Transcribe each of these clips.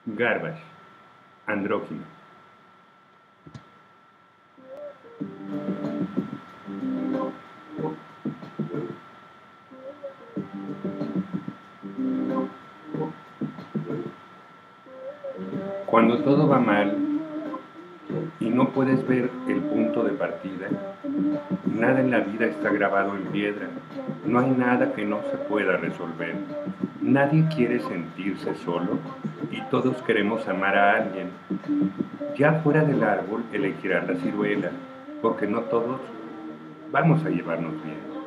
Garbage, andrógino. Cuando todo va mal y no puedes ver el punto de partida, nada en la vida está grabado en piedra. No hay nada que no se pueda resolver. Nadie quiere sentirse solo y todos queremos amar a alguien. Ya fuera del árbol elegirá la ciruela, porque no todos vamos a llevarnos bien.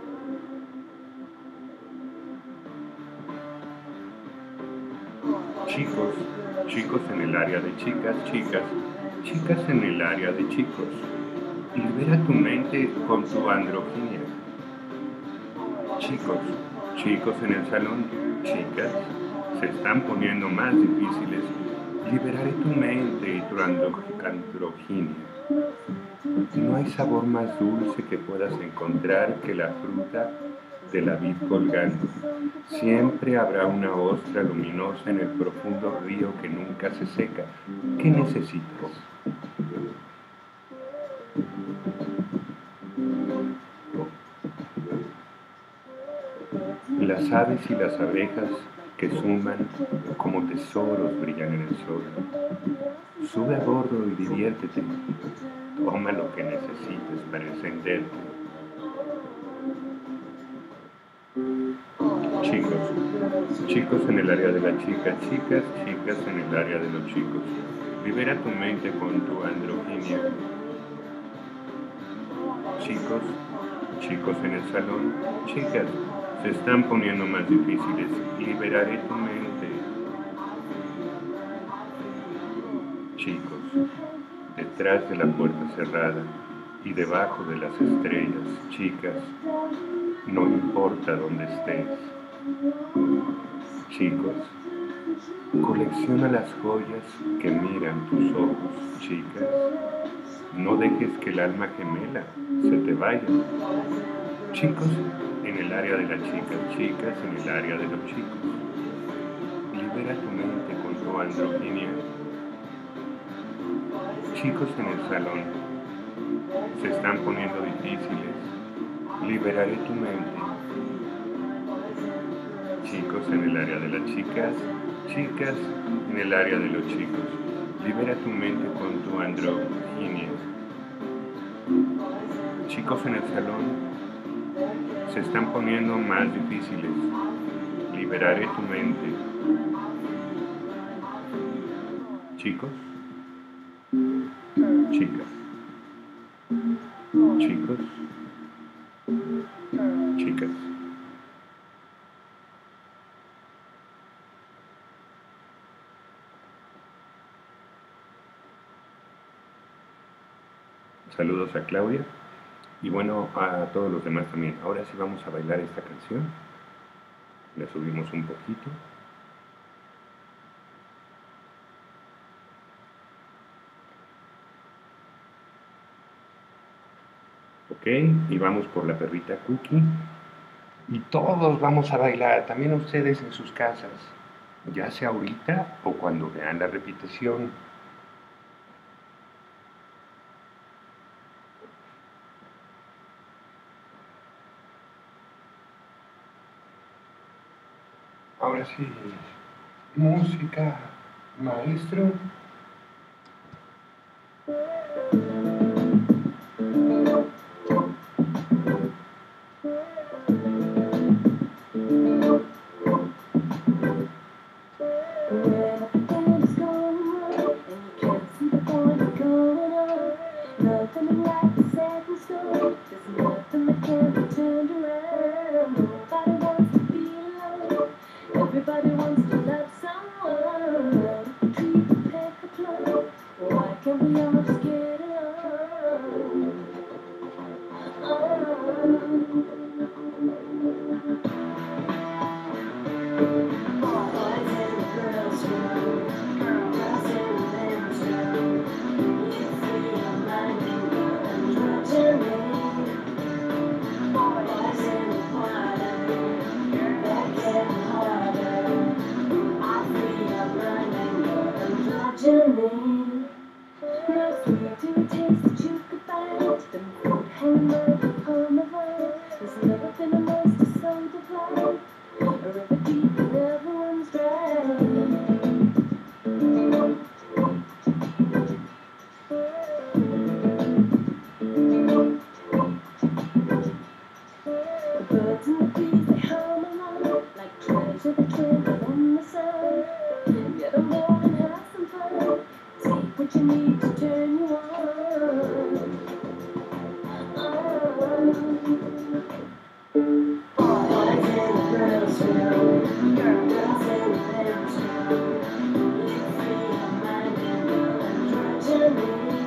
Chicos, chicos en el área de chicas, chicas, chicas en el área de chicos. Libera tu mente con tu androginia. Chicos, chicos en el salón, chicas, se están poniendo más difíciles. Liberaré tu mente y tu androginia. No hay sabor más dulce que puedas encontrar que la fruta de la vid colgante. Siempre habrá una ostra luminosa en el profundo río que nunca se seca. ¿Qué necesitas? Las aves y las abejas que suman como tesoros brillan en el sol. Sube a bordo y diviértete. Toma lo que necesites para encenderte. Chicos, chicos en el área de la chica, chicas, chicas en el área de los chicos. Libera tu mente con tu androginia. Chicos, chicos en el salón, chicas, se están poniendo más difíciles. Liberaré tu mente. Chicos, detrás de la puerta cerrada y debajo de las estrellas, chicas, no importa dónde estés. Chicos, colecciona las joyas que miran tus ojos, chicas. No dejes que el alma gemela se te vaya. Chicos en el área de las chicas, chicas en el área de los chicos. Libera tu mente con tu androginia. Chicos en el salón, se están poniendo difíciles. Liberaré tu mente. Chicos en el área de las chicas, chicas en el área de los chicos. Libera tu mente con tu androginia. Chicos en el salón, se están poniendo más difíciles. Liberaré tu mente. Chicos, chicas, chicos, chicas. Saludos a Claudia y bueno, a todos los demás también. Ahora sí vamos a bailar esta canción. La subimos un poquito. Ok, y vamos por la perrita Cookie. Y todos vamos a bailar, también ustedes en sus casas, ya sea ahorita o cuando vean la repetición. Ahora sí, música, maestro. Everybody wants to love someone. Treat the pack of love. Why can't we all just get Journey, no sweet to taste that you could find. The fruit hanging upon the vine. There's never been a moist so divine. A river deep that never runs dry. The birds and the bees, they hum along like treasure that twinkle in the sun. Get on board and have some fun. Take what you need to turn you on. Boys and girls will, girls and them will. Live free your mind and go and try journey.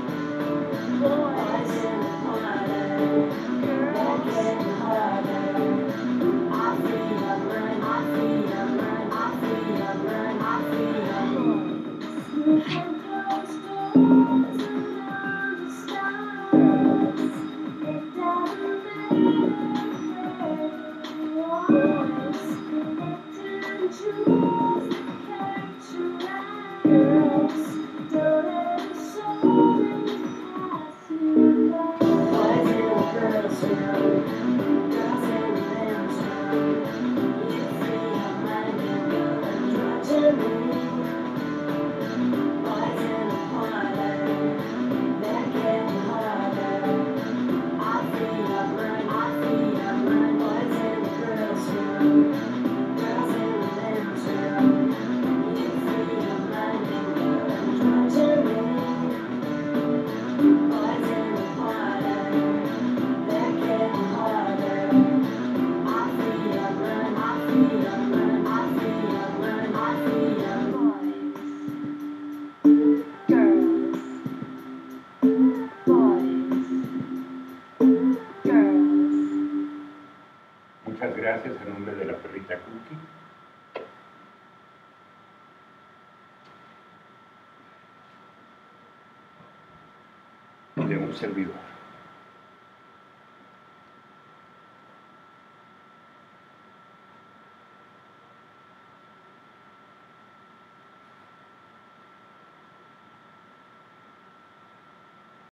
Boys in the party, girls getting harder. I free your mind, I free your mind, I free your mind, I free your mind. We have closed doors under the stars. Let down voice, connected and choose, catch your eye. Girls, don't let a soul pass you by. Boys and girls will, girls and them will. Live free your mind and go and try journey. Boys in the party, they're getting harder. I free your mind, I free your mind. Boys and girls will, girls and them will. Live free your mind and go and try journey. Boys in the party, they're getting harder. I free your mind, I free your mind, I free your mind, I free your boys, girls, girls. Muchas gracias a nombre de la perrita Cookie. Y de un servidor.